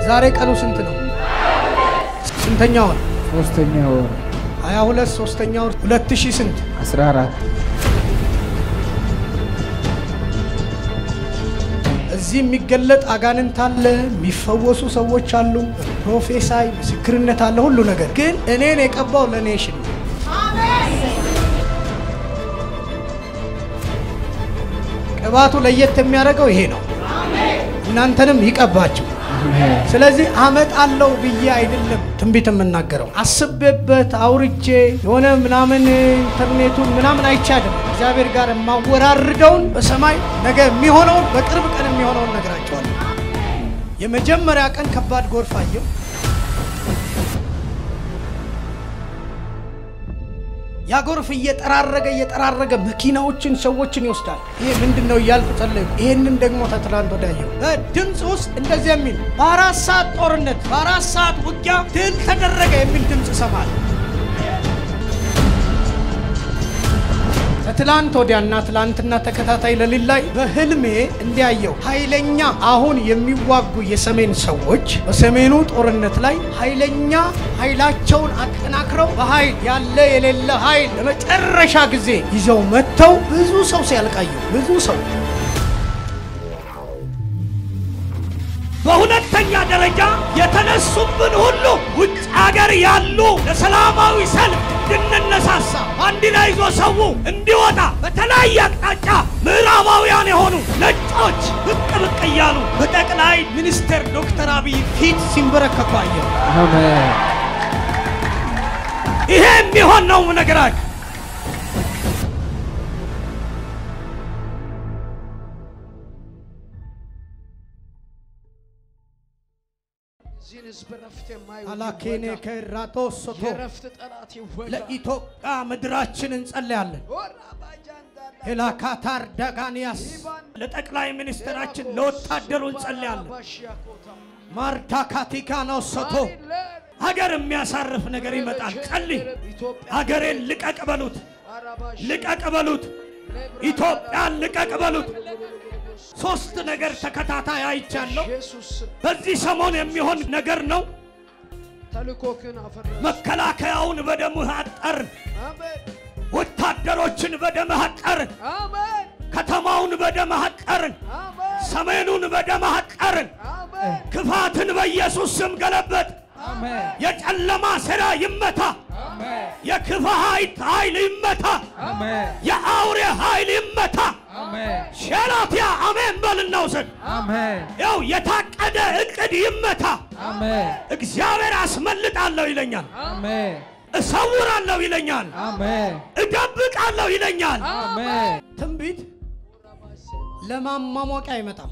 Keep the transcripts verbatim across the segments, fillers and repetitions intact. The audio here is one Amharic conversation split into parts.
ዛሬ ቀኑ ስንት ነው? ስንተኛው? ሶስተኛው ሃያ ሁለት ሶስተኛው ሁለት ሺህ ስንት? አስራ አራት እዚህ የሚገለጥ አጋንንት አለ፣ የሚፈወሱ ሰዎች አሉ፣ ፕሮፌሳይ ምስክርነት አለ፣ ሁሉ ነገር ግን እኔን የቀባው ለኔሽን ነው። አሜን። ቅባቱ ለየት የሚያደርገው ይሄ ነው። አሜን። እናንተንም ይቀባችሁ። አሜን። ስለዚህ አመጣለሁ ብዬ አይደለም ትንቢት የምናገረው፣ አስቤበት አውርጄ የሆነ ምናምን ኢንተርኔቱን ምናምን አይቻልም። እግዚአብሔር ጋር ማወራርደውን በሰማይ ነገ የሚሆነውን በቅርብ ቀን የሚሆነውን ነግራቸዋለሁ። የመጀመሪያ ቀን ከባድ ጎርፍ አየሁ። ያ ጎርፍ እየጠራረገ እየጠራረገ መኪናዎችን ሰዎችን ይወስዳል። ይሄ ምንድነው እያልኩ ጸለይኩ። ይሄንን ደግሞ ተትላንት ወዳየው ድምጽ ውስጥ እንደዚህ የሚል በአራት ሰዓት ጦርነት በአራት ሰዓት ውጊያ ድል ተደረገ የሚል ድምጽ ሰማለሁ። ትላንት ወዲያና ትላንትና ተከታታይ ለሊት ላይ በህልሜ እንዲያየው ኃይለኛ አሁን የሚዋጉ የሰሜን ሰዎች በሰሜኑ ጦርነት ላይ ኃይለኛ ኃይላቸውን አጠናክረው በኃይል ያለ የሌለ ኃይል ለመጨረሻ ጊዜ ይዘው መተው ብዙ ሰው ሲያልቃየው ብዙ ሰው በሁለተኛ ደረጃ የተነሱብን ሁሉ ውጭ ሀገር ያሉ ለሰላማዊ ሰልፍ እንድንነሳሳ አንድ ላይ ይዞ ሰው እንዲወጣ በተለያየ አቅጣጫ ምዕራባውያን የሆኑ ነጮች ብቅ ብቅ እያሉ በጠቅላይ ሚኒስትር ዶክተር አብይ ፊት ሲንበረከኩ አየሁ። አሜን። ይሄ የሚሆን ነው ነገራችሁ። አላኬኔ ከራቶስ ሶቶ ለኢትዮጵያ ምድራችን እንጸልያለን። ሄላካታር ዳጋኒያስ ለጠቅላይ ሚኒስትራችን ለወታደሩ እንጸልያለን። ማርታ ካቲካኖ ሶቶ ሀገር የሚያሳርፍ ነገር ይመጣል። ጸልይ። ሀገሬን ልቀቅ በሉት፣ ልቀቅ በሉት፣ ኢትዮጵያን ልቀቅ በሉት። ሶስት ነገር ተከታታይ አይቻለሁ። በዚህ ሰሞን የሚሆን ነገር ነው። መከላከያውን በደምህ አጠርን፣ ወታደሮችን በደምህ አጠርን፣ ከተማውን በደምህ አጠርን፣ ሰሜኑን በደምህ አጠርን። ክፋትን በኢየሱስ ስም ገለበጥ። የጨለማ ሥራ ይመታ፣ የክፋት ኃይል ይመታ፣ የአውሬ ኃይል ይመታ። ሸላፊያ አሜን በልና ውሰድ። ያው የታቀደ እቅድ ይመታ። እግዚአብሔር አስመልጣለሁ ይለኛል፣ እሰውራለሁ ይለኛል፣ እደብቃለሁ ይለኛል። ትንቢት ለማማሞቂያ አይመጣም፣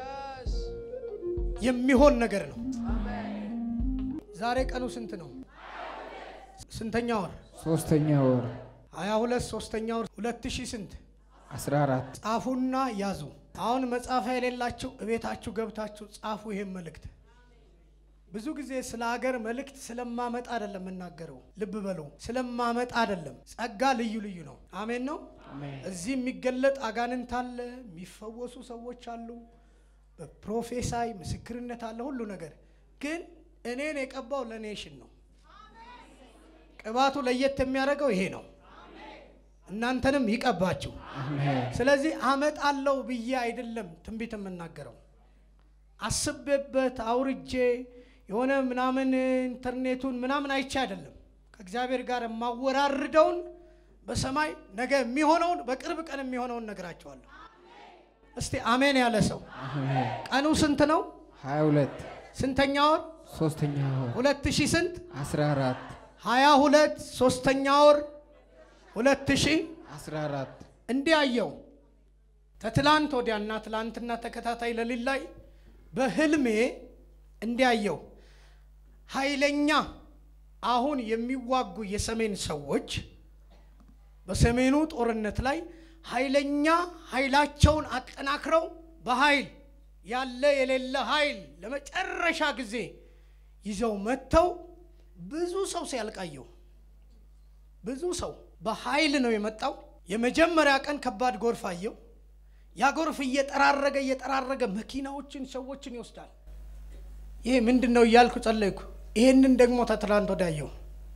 የሚሆን ነገር ነው። ዛሬ ቀኑ ስንት ነው? ስንተኛው ወር? ሶስተኛው ወር ሃያ ሁለት ሶስተኛው ሁለት ሺህ ስንት? አስራ አራት ጻፉና ያዙ። አሁን መጻፍ የሌላችሁ እቤታችሁ ገብታችሁ ጻፉ። ይሄን መልእክት ብዙ ጊዜ ስለ ሀገር መልእክት ስለማመጣ አይደለም እናገረው፣ ልብ በሉ፣ ስለማመጣ አይደለም። ጸጋ ልዩ ልዩ ነው። አሜን ነው። እዚህ የሚገለጥ አጋንንት አለ፣ የሚፈወሱ ሰዎች አሉ፣ በፕሮፌሳይ ምስክርነት አለ፣ ሁሉ ነገር ግን እኔን የቀባው ለኔሽን ነው። ቅባቱ ለየት የሚያደርገው ይሄ ነው። እናንተንም ይቀባችሁ። አሜን። ስለዚህ አመጣለሁ ብዬ አይደለም ትንቢት የምናገረው፣ አስቤበት አውርጄ የሆነ ምናምን ኢንተርኔቱን ምናምን አይቻ አይደለም። ከእግዚአብሔር ጋር ማወራርደውን በሰማይ ነገ የሚሆነውን በቅርብ ቀን የሚሆነውን ነግራቸዋለሁ። እስቲ አሜን ያለ ሰው። አሜን። ቀኑ ስንት ነው? ሃያ ሁለት ስንተኛው ወር? ሶስተኛው ወር ሁለት ሺህ ስንት? አስራ አራት ሃያ ሁለት ሶስተኛው ወር ሁለት ሺህ አስራ አራት እንዲያየው ተትላንት ወዲያና ትላንትና ተከታታይ ለሊት ላይ በህልሜ እንዲያየው ኃይለኛ አሁን የሚዋጉ የሰሜን ሰዎች በሰሜኑ ጦርነት ላይ ኃይለኛ ኃይላቸውን አጠናክረው በኃይል ያለ የሌለ ኃይል ለመጨረሻ ጊዜ ይዘው መተው ብዙ ሰው ሲያልቃየው ብዙ ሰው በኃይል ነው የመጣው። የመጀመሪያ ቀን ከባድ ጎርፍ አየው። ያ ጎርፍ እየጠራረገ እየጠራረገ መኪናዎችን ሰዎችን ይወስዳል። ይሄ ምንድነው እያልኩ ጸለይኩ ይሄንን ደግሞ ተትላንት ወዳየው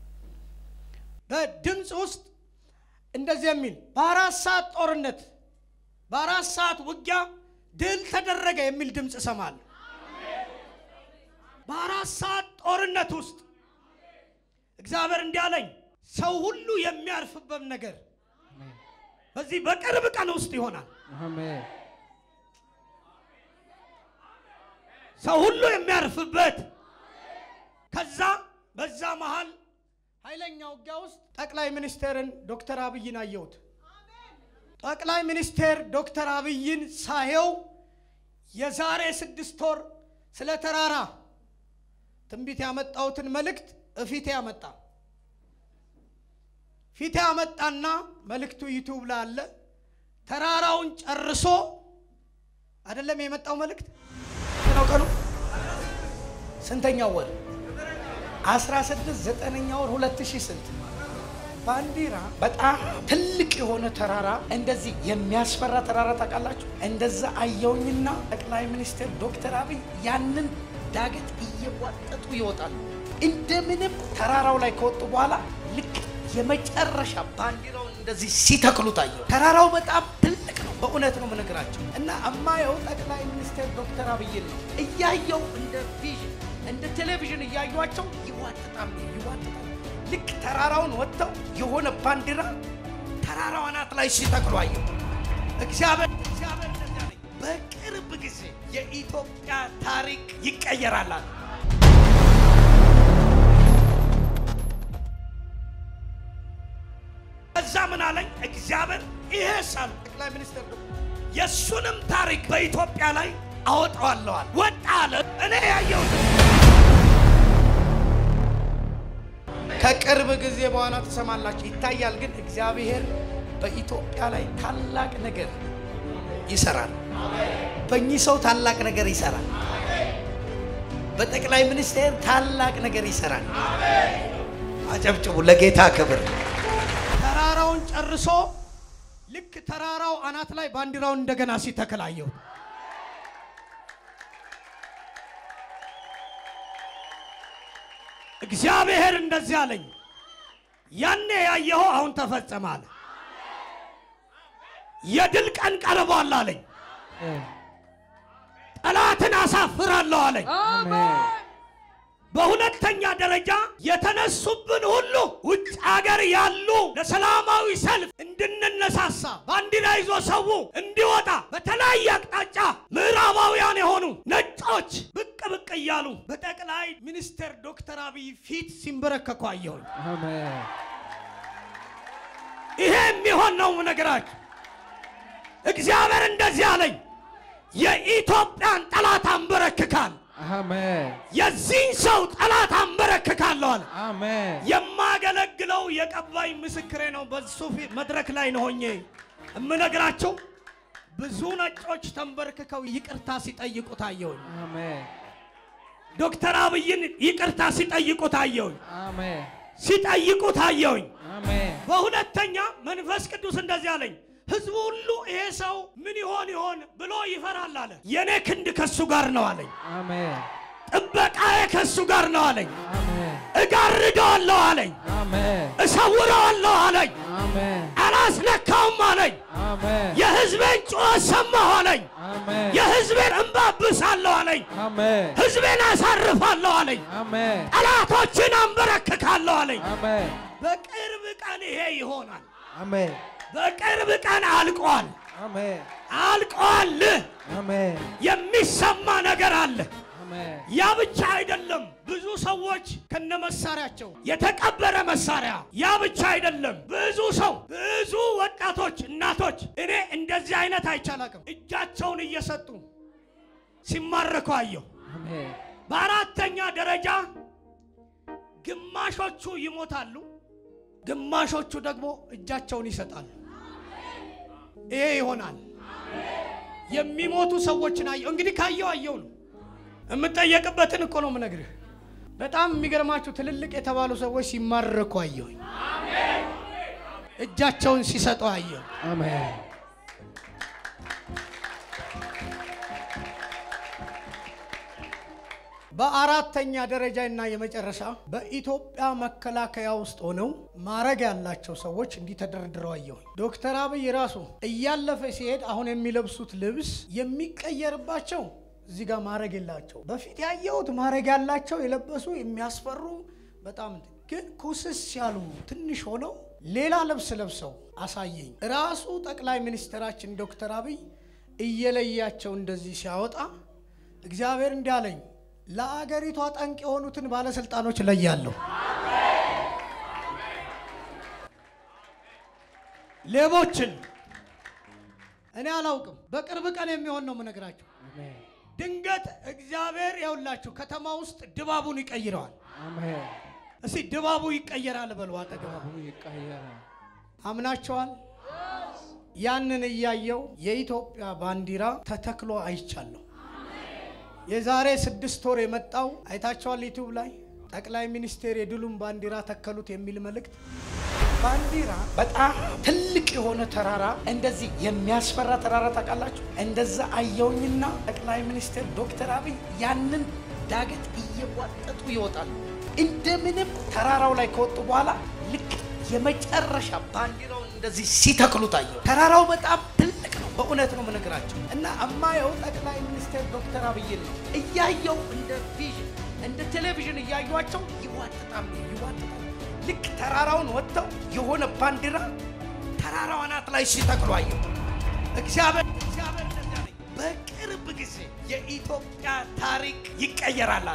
በድምጽ ውስጥ እንደዚህ የሚል በአራት ሰዓት ጦርነት በአራት ሰዓት ውጊያ ድል ተደረገ የሚል ድምጽ ሰማለሁ በአራት ሰዓት ጦርነት ውስጥ እግዚአብሔር እንዲያለኝ ሰው ሁሉ የሚያርፍበት ነገር በዚህ በቅርብ ቀን ውስጥ ይሆናል አሜን ሰው ሁሉ የሚያርፍበት ከዛ በዛ መሃል ኃይለኛው ውጊያ ውስጥ ጠቅላይ ሚኒስትርን ዶክተር አብይን አየሁት ጠቅላይ ሚኒስትር ዶክተር አብይን ሳየው የዛሬ ስድስት ወር ስለ ተራራ ትንቢት ያመጣውትን መልእክት እፊቴ ያመጣ ፊቴ ያመጣና መልእክቱ ዩቲዩብ ላይ አለ ተራራውን ጨርሶ አይደለም የመጣው መልእክት ነው ቀኑ ስንተኛው ወር አስራ ስድስት ዘጠነኛው ወር ሁለት ሺህ ስንት ባንዲራ በጣም ትልቅ የሆነ ተራራ እንደዚህ የሚያስፈራ ተራራ ታውቃላችሁ እንደዛ አየውኝና ጠቅላይ ሚኒስትር ዶክተር አብይ ያንን ዳገት እየዋጠጡ ይወጣሉ እንደምንም ተራራው ላይ ከወጡ በኋላ ልክ የመጨረሻ ባንዲራው እንደዚህ ሲተክሉት አየው ተራራው በጣም ትልቅ ነው በእውነት ነው ምንግራቸው እና አማየው ጠቅላይ ሚኒስትር ዶክተር አብይ ነው እያየው እንደ ቪዥን እንደ ቴሌቪዥን እያዩአቸው ይዋጥጣሉ ይዋጥጣሉ ልክ ተራራውን ወጥተው የሆነ ባንዲራ ተራራው አናት ላይ ሲተክሉ አየው እግዚአብሔር እግዚአብሔር እንደዚህ በቅርብ ጊዜ የኢትዮጵያ ታሪክ ይቀየራል እዛ ምን አለኝ እግዚአብሔር ይሄ ሳል ጠቅላይ ሚኒስትር የሱንም ታሪክ በኢትዮጵያ ላይ አወጣዋለሁ ወጣ አለ እኔ ያየው ከቅርብ ጊዜ በኋላ ተሰማላችሁ ይታያል ግን እግዚአብሔር በኢትዮጵያ ላይ ታላቅ ነገር ይሰራል በእኚህ ሰው ታላቅ ነገር ይሰራል በጠቅላይ ሚኒስትር ታላቅ ነገር ይሰራል አጨብጭቡ ለጌታ ክብር ተራራውን ጨርሶ ልክ ተራራው አናት ላይ ባንዲራውን እንደገና ሲተከላየው እግዚአብሔር እንደዚህ አለኝ ያኔ ያየው አሁን ተፈጸማለ የድል ቀን ቀርቧል አለኝ ጠላትን አሳፍራለሁ አለኝ አሜን በሁለተኛ ደረጃ የተነሱብን ሁሉ ውጭ ሀገር ያሉ ለሰላማዊ ሰልፍ እንድንነሳሳ ባንዲራ ይዞ ሰው እንዲወጣ በተለያየ አቅጣጫ ምዕራባውያን የሆኑ ነጮች ብቅ ብቅ እያሉ በጠቅላይ ሚኒስትር ዶክተር አብይ ፊት ሲንበረከኩ አየሁኝ አሜን ይሄ የሚሆን ነው ነገራችሁ እግዚአብሔር እንደዚህ አለኝ የኢትዮጵያን ጠላት አንበረክካል አሜን የዚህ ሰው ጠላት አንበረክካለሁ አሜን የማገለግለው የቀባይ ምስክሬ ነው በሱፊ መድረክ ላይ ነው ሆኜ እምነግራችሁ ብዙ ነጮች ተንበርክከው ይቅርታ ሲጠይቁ ታየውኝ አሜን ዶክተር አብይን ይቅርታ ሲጠይቁ ታየውኝ አሜን ሲጠይቁ ታየውኝ አሜን በሁለተኛ መንፈስ ቅዱስ እንደዚህ አለኝ ህዝቡ ሁሉ ይሄ ሰው ምን ይሆን ይሆን ብሎ ይፈራል አለ የኔ ክንድ ከሱ ጋር ነው አለኝ አሜን ጥበቃዬ ከሱ ጋር ነው አለኝ አሜን እጋርደዋለሁ አለኝ አሜን እሰውረዋለሁ አለኝ አሜን አላስነካውም አለኝ አሜን የህዝቤን ጩኸት ሰማሁ አለኝ አሜን የህዝቤን እንባ አብሳለሁ አለኝ አሜን ህዝቤን አሳርፋለሁ አለኝ አሜን ጠላቶችን አንበረክካለሁ አለኝ አሜን በቅርብ ቀን ይሄ ይሆናል አሜን በቅርብ ቀን አልቋል አሜን አልቋል አሜን የሚሰማ ነገር አለ አሜን ያ ብቻ አይደለም ብዙ ሰዎች ከነመሳሪያቸው የተቀበረ መሳሪያ ያ ብቻ አይደለም ብዙ ሰው ብዙ ወጣቶች እናቶች እኔ እንደዚህ አይነት አይቻላቅም እጃቸውን እየሰጡ ሲማረኩ አየሁ አሜን በአራተኛ ደረጃ ግማሾቹ ይሞታሉ ግማሾቹ ደግሞ እጃቸውን ይሰጣሉ ይሄ ይሆናል የሚሞቱ ሰዎችን አየሁ እንግዲህ ካየው አየው ነው እምጠየቅበትን እኮ ነው ምነግርህ በጣም የሚገርማችሁ ትልልቅ የተባሉ ሰዎች ሲማረኩ አየሁ አሜን እጃቸውን ሲሰጡ አየሁ አሜን በአራተኛ ደረጃና የመጨረሻ በኢትዮጵያ መከላከያ ውስጥ ሆነው ማረግ ያላቸው ሰዎች እንዲህ ተደርድረው አየሁ። ዶክተር አብይ ራሱ እያለፈ ሲሄድ አሁን የሚለብሱት ልብስ የሚቀየርባቸው እዚህ ጋር ማረግ የላቸው። በፊት ያየሁት ማረግ ያላቸው የለበሱ የሚያስፈሩ በጣም ግን ኩስስ ያሉ ትንሽ ሆነው ሌላ ልብስ ለብሰው አሳየኝ። ራሱ ጠቅላይ ሚኒስትራችን ዶክተር አብይ እየለያቸው እንደዚህ ሲያወጣ እግዚአብሔር እንዲያለኝ ለአገሪቷ ጠንቅ የሆኑትን ባለስልጣኖች ለያለሁ። ሌቦችን እኔ አላውቅም። በቅርብ ቀን የሚሆን ነው የምነግራችሁ። ድንገት እግዚአብሔር ያውላችሁ ከተማ ውስጥ ድባቡን ይቀይረዋል። አሜን። እስቲ ድባቡ ይቀየራል በሉ። አጠገቡ ይቀየራል። አምናቸዋል። ያንን እያየው የኢትዮጵያ ባንዲራ ተተክሎ አይቻለሁ። የዛሬ ስድስት ወር የመጣው አይታቸዋል። ዩቲዩብ ላይ ጠቅላይ ሚኒስቴር የድሉም ባንዲራ ተከሉት የሚል መልእክት። ባንዲራ በጣም ትልቅ የሆነ ተራራ እንደዚህ የሚያስፈራ ተራራ ታውቃላችሁ? እንደዛ አየውኝና ጠቅላይ ሚኒስቴር ዶክተር አብይ ያንን ዳገት እየዋጠጡ ይወጣሉ። እንደምንም ተራራው ላይ ከወጡ በኋላ ልክ የመጨረሻ ባንዲራው እንደዚህ ሲተክሉት አየው። ተራራው በጣም ትልቅ ነው። በእውነት ነው የምነግራቸው እና አማየው ጠቅላይ ሚኒስቴር ዶክተር አብይ ነው እያየው እንደ ቪዥን እንደ ቴሌቪዥን እያዩዋቸው ይዋጥጣሉ ይዋጥጣሉ። ልክ ተራራውን ወጥተው የሆነ ባንዲራ ተራራው አናት ላይ ሲተክሉ አየው። እግዚአብሔር እግዚአብሔር እንደዚህ በቅርብ ጊዜ የኢትዮጵያ ታሪክ ይቀየራል።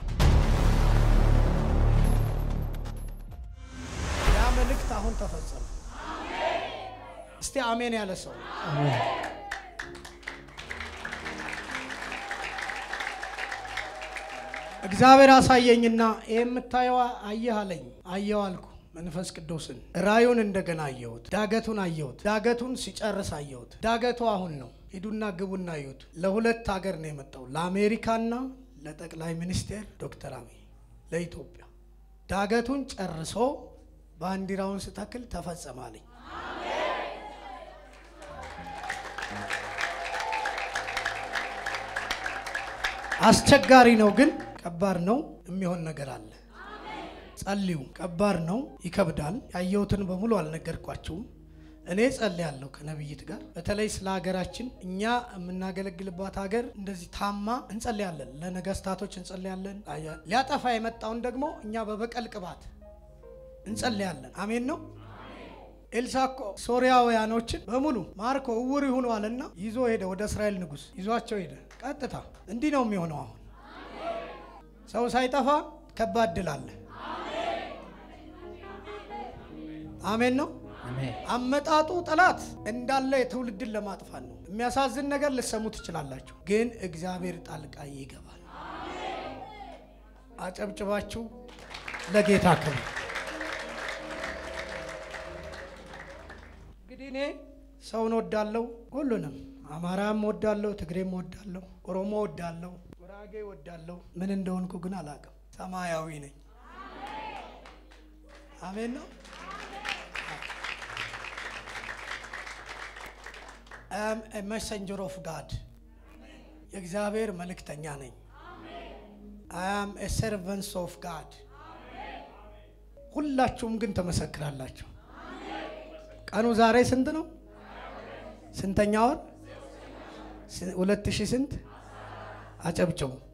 ያ መልእክት አሁን ተፈጸመ። እስቲ አሜን ያለ ሰው አሜን። እግዚአብሔር አሳየኝና የምታየው አየህ አለኝ። አየው አልኩ መንፈስ ቅዱስን። ራዩን እንደገና አየሁት። ዳገቱን አየሁት። ዳገቱን ሲጨርስ አየሁት። ዳገቱ አሁን ነው። ሂዱና ግቡና አዩት። ለሁለት ሀገር ነው የመጣው፣ ለአሜሪካና ለጠቅላይ ሚኒስቴር ዶክተር አብይ ለኢትዮጵያ። ዳገቱን ጨርሶ ባንዲራውን ስተክል ተፈጸመ አለኝ። አስቸጋሪ ነው ግን ከባድ ነው። የሚሆን ነገር አለ። ጸልዩ። ከባድ ነው፣ ይከብዳል። ያየሁትን በሙሉ አልነገርኳችሁም። እኔ ጸልያለሁ ከነብይት ጋር በተለይ ስለ ሀገራችን እኛ የምናገለግልባት ሀገር እንደዚህ ታማ እንጸልያለን። ለነገስታቶች እንጸልያለን። ሊያጠፋ የመጣውን ደግሞ እኛ በበቀል ቅባት እንጸልያለን። አሜን ነው። ኤልሳኮ ሶሪያውያኖችን በሙሉ ማርኮ እውር ይሁኑ አለና ይዞ ሄደ። ወደ እስራኤል ንጉስ ይዟቸው ሄደ። ቀጥታ እንዲህ ነው የሚሆነው። አሁን ሰው ሳይጠፋ ከባድ ድል አለ። አሜን ነው። አመጣጡ ጠላት እንዳለ የትውልድን ለማጥፋት ነው። የሚያሳዝን ነገር ልሰሙ ትችላላችሁ፣ ግን እግዚአብሔር ጣልቃ ይገባል። አጨብጭባችሁ ለጌታ ክብር። እንግዲህ እኔ ሰውን ወዳለው ሁሉንም አማራም ወዳለው፣ ትግሬም ወዳለው፣ ኦሮሞ ወዳለው፣ ጉራጌ ወዳለው፣ ምን እንደሆንኩ ግን አላውቅም። ሰማያዊ ነኝ። አሜን ነው። I am a messenger of God. የእግዚአብሔር መልእክተኛ ነኝ። I am a servant of God. ሁላችሁም ግን ተመሰክራላችሁ። ቀኑ ዛሬ ስንት ነው? ስንተኛ ወር? ሁለት ሺህ ስንት? አጨብጭቡ።